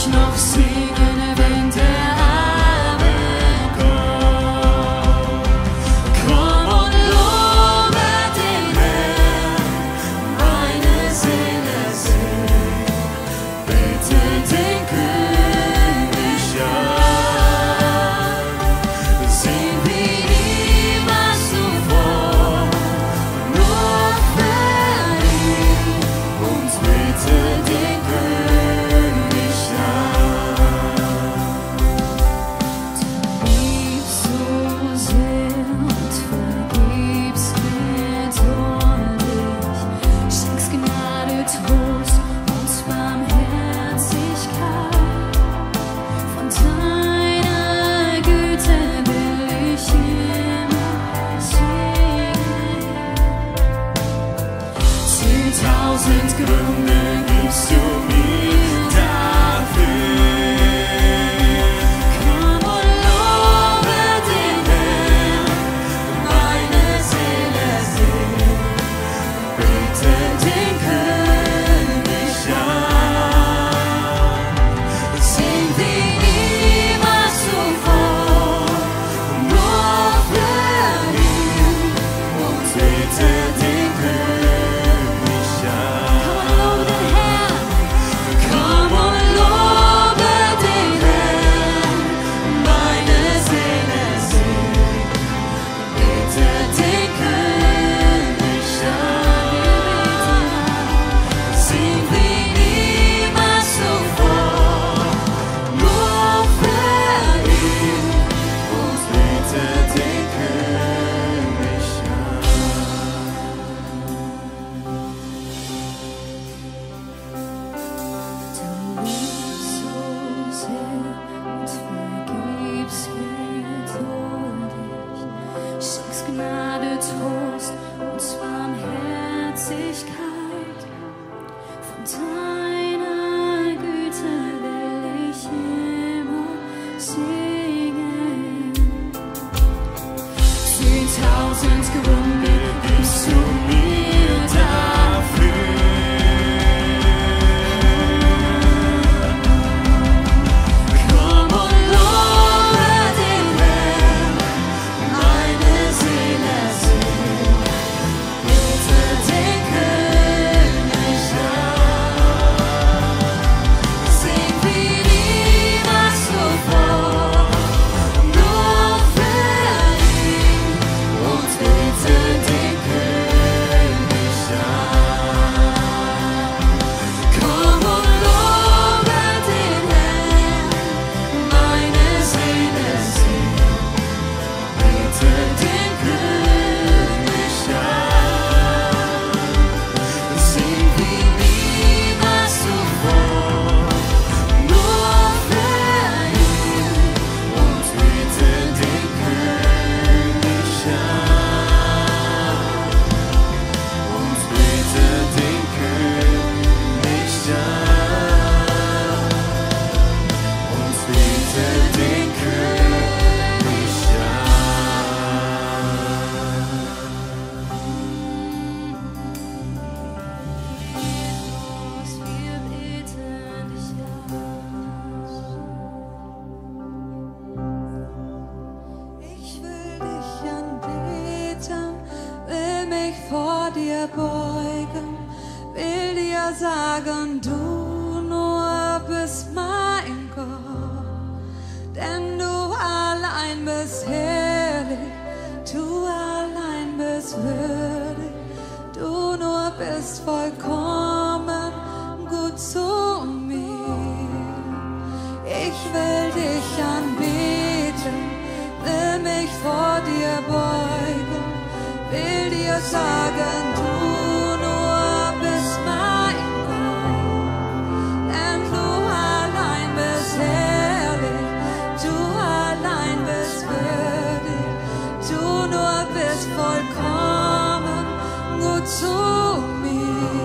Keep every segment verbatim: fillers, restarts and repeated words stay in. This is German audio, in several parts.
ich noch singen, wenn der Abend kommt. Komm und lobe den Herrn, meine Seele singt, bete den König an. Sing wie niemals zuvor, nur für ihn und bete den König an. Du liebst so sehr und vergibst geduldig, schenkst Gnade, Trost und Barmherzigkeit. Von deiner Güte will ich immer singen. Zehntausend Gründe gibst du mir dafür. Komm und lobe den Herrn, meine Seele singt, bete den König an. Sing wie niemals zuvor, nur für ihn und bete den König an. Komm und lobe den Herrn, meine Seele singt, bete den König an. Sing wie niemals zuvor, nur für ihn und bete den König an. Du liebst so sehr und vergibst geduldig, schenkst Gnade, Trost und Barmherzigkeit. Von deiner Güte will ich immer singen. Zehntausend Gründe gibst du mir dafür. Komm und lobe den Herrn, meine Seele singt, bete den König an. Sing wie niemals zuvor, nur für ihn und bete den König an. Komm und lobe den Herrn, meine Seele singt, bete den König an. Sing wie niemals zuvor, nur für ihn und bete den König an. Und bete den König an. Und bete den König an. Wir beten dich an. Ich will dich anbeten, will mich vor dir beugen, will dir sagen, du nur bist mein Gott, denn du allein bist herrlich, du allein bist würdig, du nur bist vollkommen gut zu mir. Ich will dich anbeten, will mich vor dir beugen, will dir sagen, du nur bist mein Gott, denn du allein bist herrlich, du allein bist würdig, du nur bist vollkommen gut zu mir.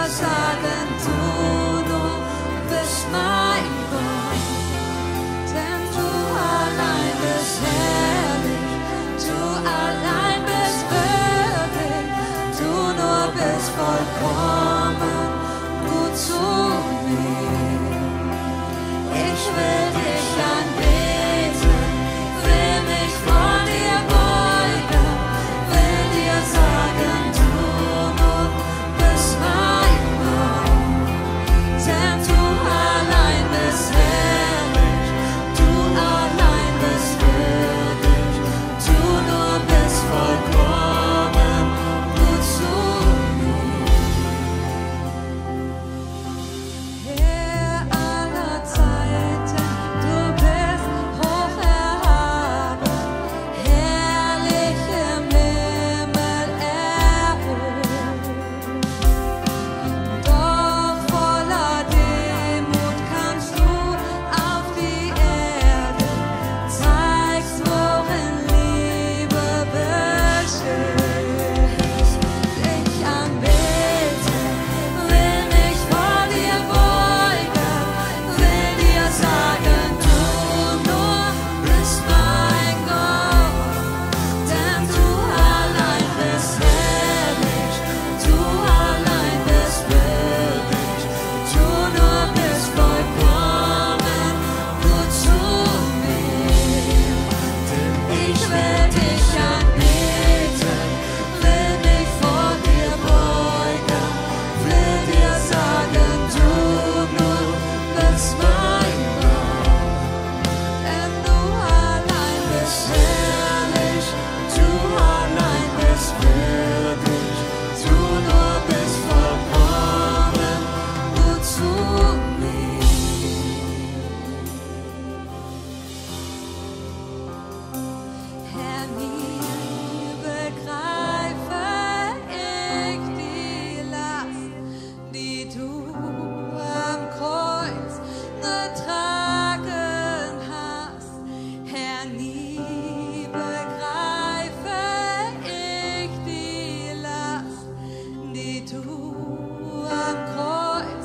sagen, du nur bist mein Gott. Denn du allein bist herrlich, du allein bist würdig, du nur bist vollkommen gut zu mir. Ich will dich anbeten, will mich vor dir beugen, will dir sagen, du nur bist mein Gott. Denn du allein bist herrlich, du allein bist würdig, du nur bist vollkommen gut zu mir. Herr aller Zeiten, du bist hoch erhaben, herrlich im Himmel erhöht. Doch voller Demut kannst du auf die Erde, zeigst, worin Liebe besteht. Dich anbeten, will mich vor dir beugen, will dir sagen, du nur bist mein Gott. Denn du allein bist herrlich, du allein bist würdig, du nur bist vollkommen gut zu mir. Ich will dich anbeten, will mich vor dir beugen, will dir sagen, du nur bist mein Gott. Denn du allein bist herrlich, du allein bist würdig, du nur bist vollkommen gut zu mir. Herr, nie begreife ich die Last, die du am Kreuz getragen hast. Herr, nie begreife ich die Last, die du am Kreuz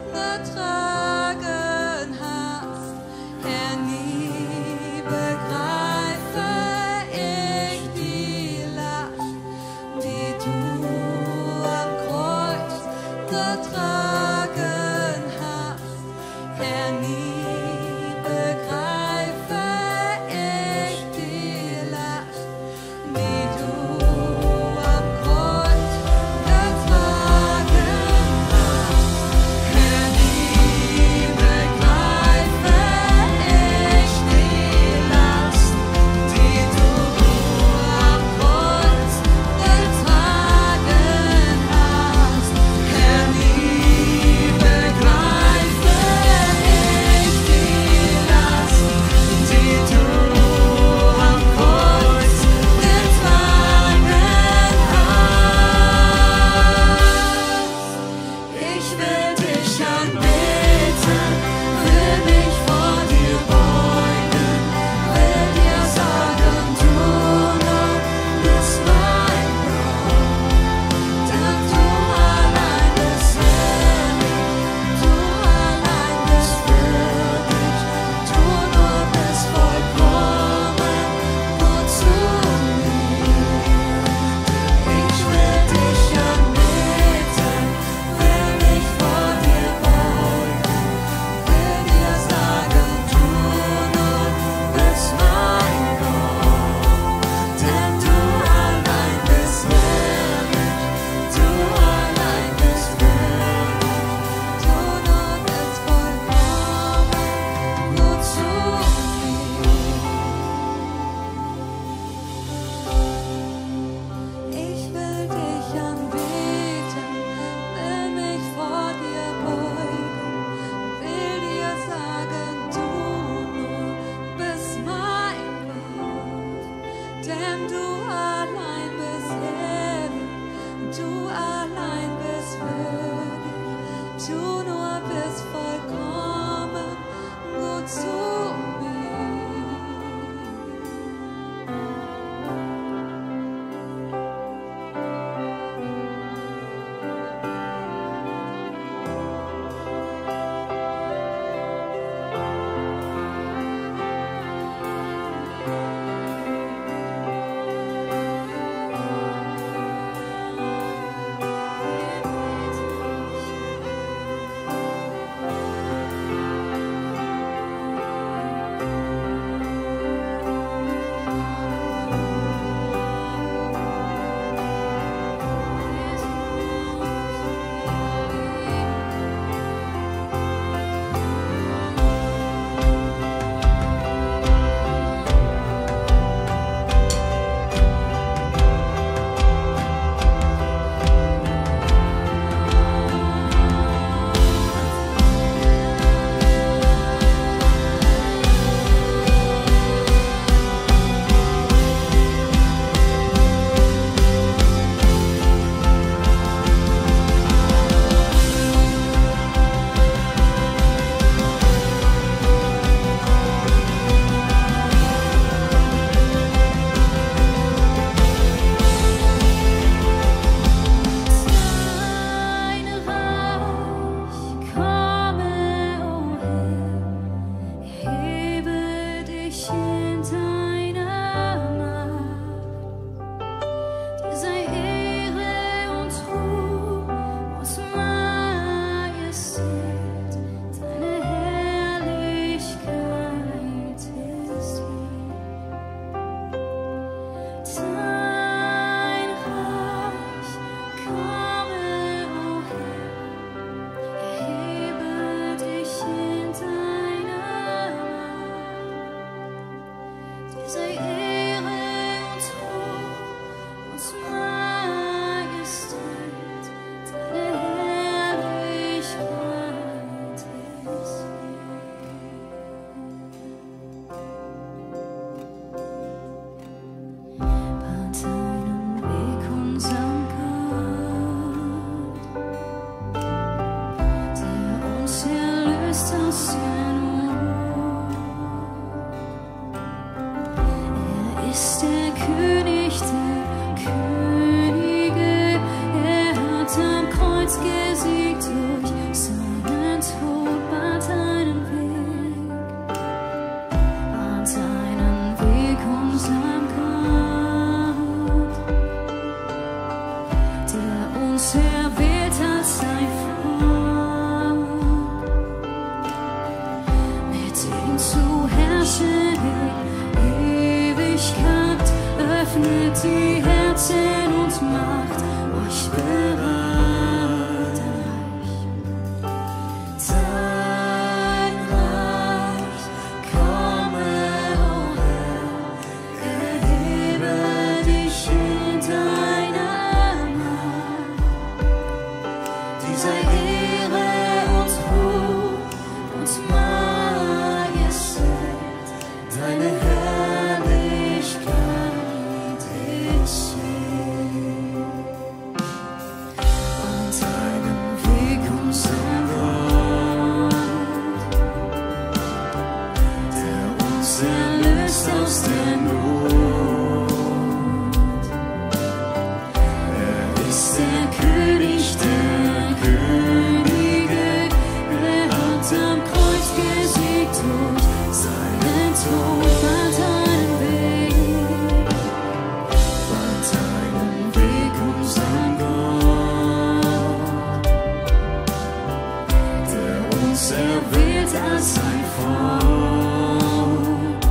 getragen hast. Herr, nie begreife ich die Last, die du am Kreuz getragen hast. Herr, nie begreife ich die Last, die du am Kreuz getragen hast. Herr, nie begreife ich die Last, die du am Kreuz getragen hast. Herr, nie begreife ich die Last, die du am Kreuz getragen hast. Ich will dich anbeten, will mich vor dir beugen, will dir sagen, du nur bist mein Gott. Denn du allein bist herrlich, du allein bist würdig, du nur bist vollkommen gut zu mir. Ich will dich anbeten, will mich vor dir beugen, will dir sagen, du nur bist mein Gott. Denn du allein bist herrlich, du allein bist würdig, du nur bist vollkommen gut zu mir. Ich will dich anbeten, will mich vor dir beugen, will dir sagen, du nur bist mein Gott. Denn du allein bist herrlich, du allein bist würdig, du nur bist vollkommen gut zu mir. dir sei Ehre und Ruhm und Majestät, deine Herrlichkeit ist hier. An deinem Weg unser Gott, der uns erlöst aus der Not. Er ist der König der Könige, er hat am Kreuz gesiegt und seinen Tod fand einen Weg, fand einen Weg unser Gott, der uns erwählt als sein Volk,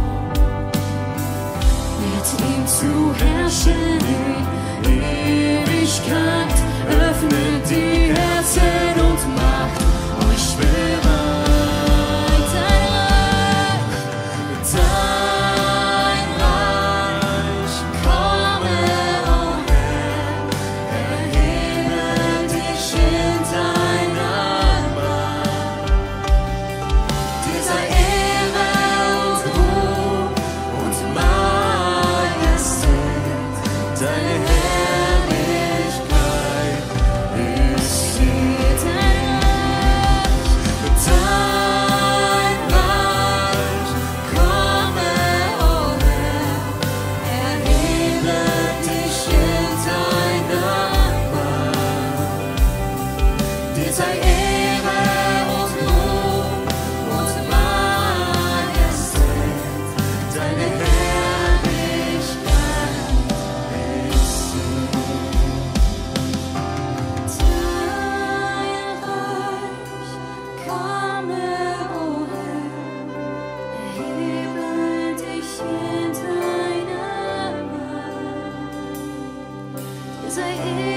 mit ihm zu herrschen in Ewigkeit. Öffnet die Herzen und macht euch bereit. Dein Reich, dein Reich komme, o Herr, erhebe dich in deiner Macht. Dir sei Ehre und Ruhm und Majestät, deine Herrlichkeit ist hier. Dein Reich, komme, o Herr, erhebe dich in deiner Macht. Dir sei Ehre und Ruhm und Majestät, deine Herrlichkeit ist hier. Dein Reich komme, o Herr, erhebe dich in deiner Macht. Dir sei